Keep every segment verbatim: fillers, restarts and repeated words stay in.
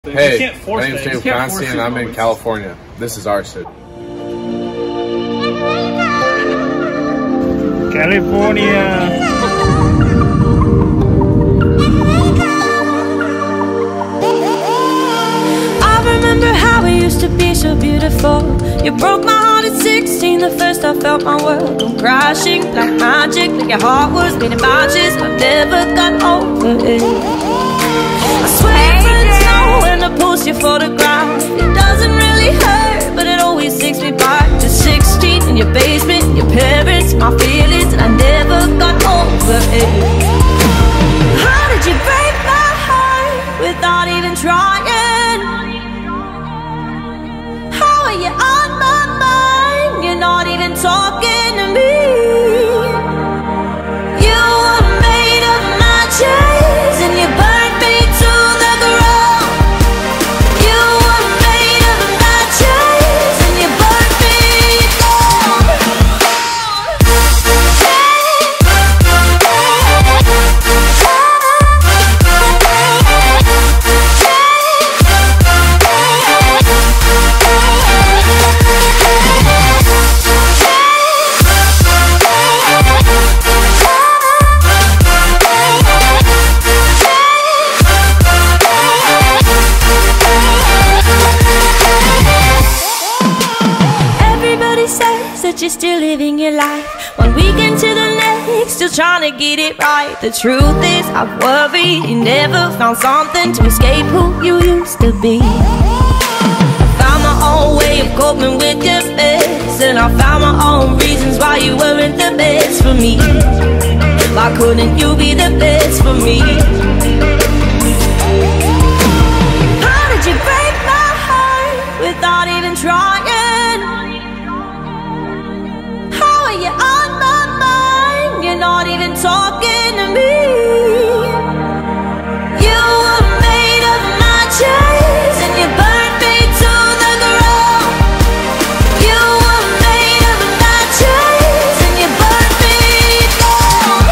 Hey, my name's Dave Constantine and I'm in California. This is Arsid. California. I remember how we used to be so beautiful. You broke my heart at sixteen, the first I felt my world come crashing like magic. Like your heart was made of matches, I never got over it. I swear it snow when I post your photograph. It doesn't really hurt, but it always takes me back to sixteen in your basement, your parents, my feelings, and I never got over it. How did you break my heart without even trying? How are you on my mind? You're not even talking to me. You were made of matches and you burned me to the ground. You were made of matches and you burned me down. Everybody says that you're still living your life, one weekend to the next, still trying to get it right. The truth is, I worry you never found something to escape who you used to be. I found my own way of coping with your mess, and I found my own reasons why you weren't the best for me. Why couldn't you be the best for me? How did you break my heart without even trying? How are you on my mind? You're not even talking to me. You were made of matches and you burned me to the ground. You were made of matches and you burned me down.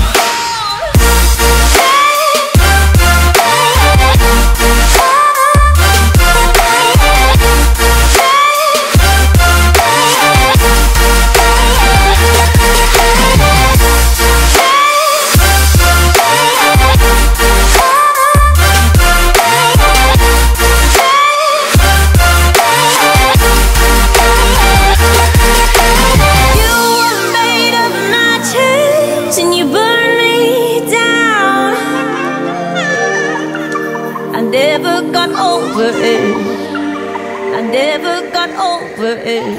I never got over it. I never got over it.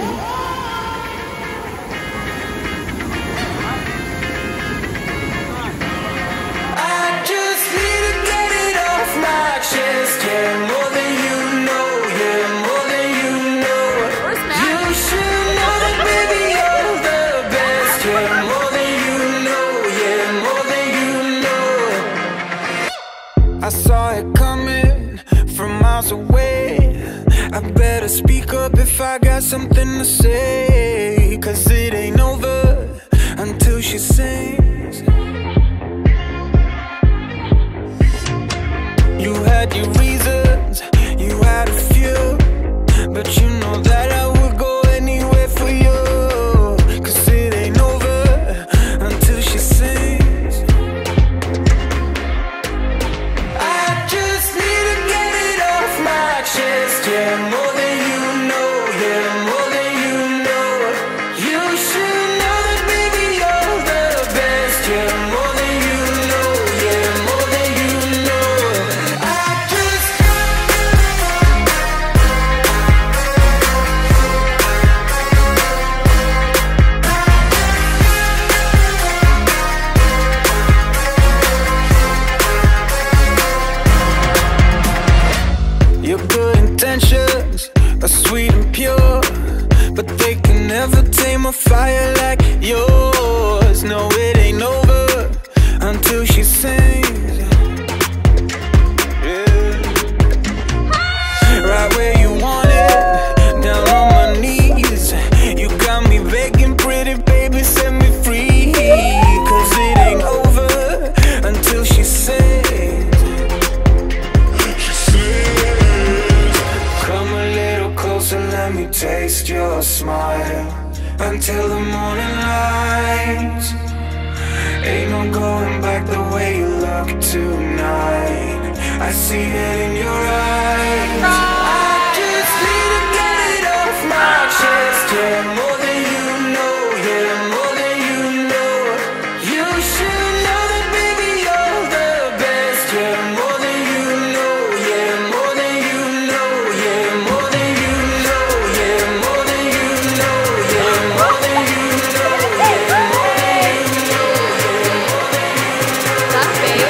I just need to get it off my chest. Yeah, more than you know. Yeah, more than you know. You should know that, baby, you're the best. Yeah, more than you know. Yeah, more than you know. I saw it coming from miles away. I better speak up if I got something to say, 'cause it ain't over until she sings. You had your reasons, you had a few, but you know that I would go anywhere for you, 'cause it ain't over until she sings. I just need to get it off my chest. Yeah, more than you know. Yeah, more than you know. You should know that, baby, you're the best. Yeah, more than you know. Yeah, more than you know. I just your good intentions are sweet and pure, but they can never tame a fire like yours. No, it ain't over until she sings. Yeah. Right where you want it, down on my knees. You got me begging, pretty baby, set me free, 'cause it ain't over until she sings. She sings. taste your smile until the morning light. Ain't no going back the way you look tonight. I see it in your eyes. I just need to get it off my chest. Yeah, more than you know, yeah, more than you know. You should know that, baby, you're the best. Yeah, more than you know, yeah, more than you know, yeah, more than you know, yeah, more than you know, yeah, more than you know, yeah, more than you know, yeah, more than you know. That's babe.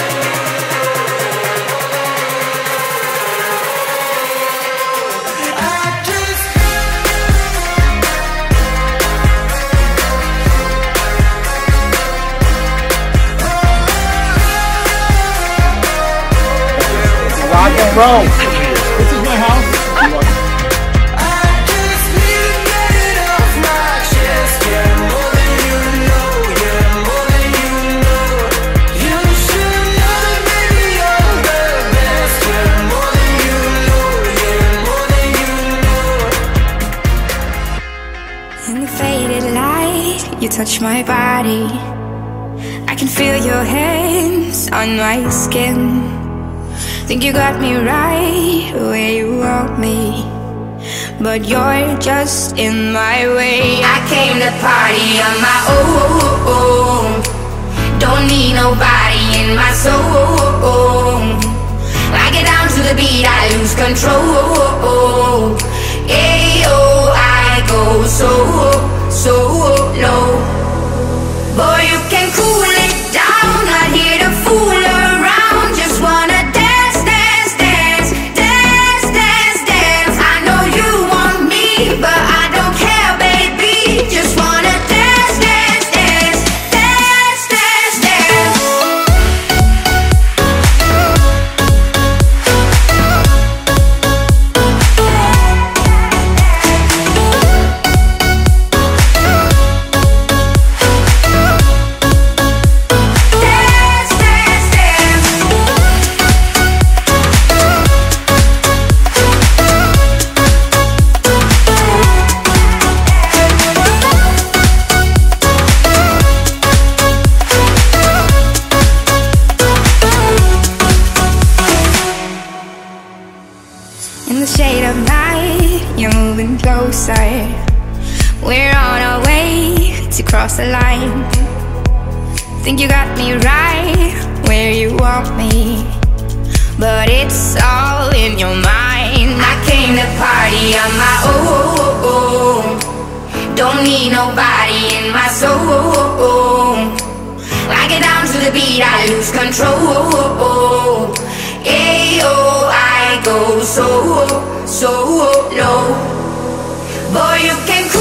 Rock and roll. This is my house. In the faded light, you touch my body. I can feel your hands on my skin. Think you got me right where you want me, but you're just in my way. I came to party on my own. Don't need nobody in my soul. I get down to the beat, I lose control. Ayo, I go so, so low. Boy, you can cool it down, not here to fool around. Just wanna dance, dance, dance, dance, dance, dance. I know you want me, but I don't care, baby. Just wanna dance, dance, dance, dance, dance, dance. Dance, dance, dance. In the shade of night, you're moving closer. We're on our way to cross the line. Think you got me right where you want me, but it's all in your mind. I came to party on my own. Don't need nobody in my soul. I get down to the beat, I lose control. Ayo, I go so, so low. Boy, you can